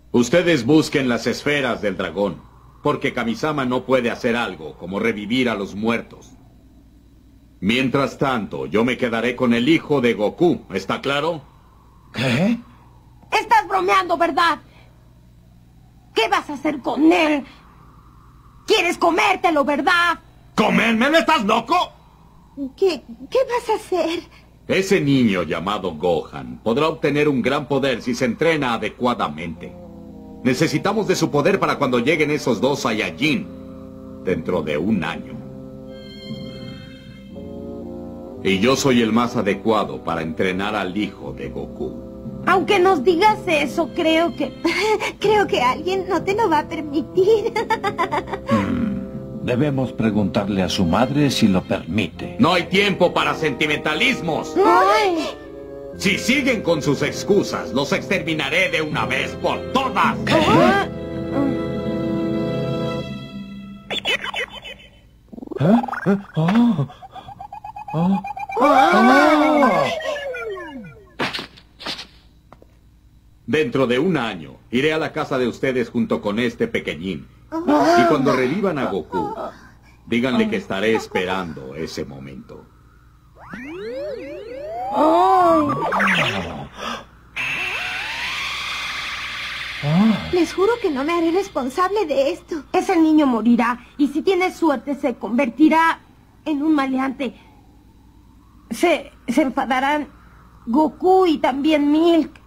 Ustedes busquen las esferas del dragón, porque Kamisama no puede hacer algo como revivir a los muertos. Mientras tanto, yo me quedaré con el hijo de Goku, ¿está claro? ¿Qué? Estás bromeando, ¿verdad? ¿Qué vas a hacer con él? ¿Quieres comértelo, verdad? ¿Comérmelo? ¿Estás loco? ¿Qué vas a hacer? Ese niño llamado Gohan podrá obtener un gran poder si se entrena adecuadamente. Necesitamos de su poder para cuando lleguen esos dos Saiyajin dentro de 1 año. Y yo soy el más adecuado para entrenar al hijo de Goku. Aunque nos digas eso, creo que alguien no te lo va a permitir. Debemos preguntarle a su madre si lo permite. No hay tiempo para sentimentalismos. ¡Ay! Si siguen con sus excusas, los exterminaré de una vez por todas. Ah. Dentro de 1 año, iré a la casa de ustedes junto con este pequeñín. Y cuando revivan a Goku, díganle que estaré esperando ese momento. Les juro que no me haré responsable de esto. Ese niño morirá y si tiene suerte se convertirá en un maleante. Se enfadarán Goku y también Milk.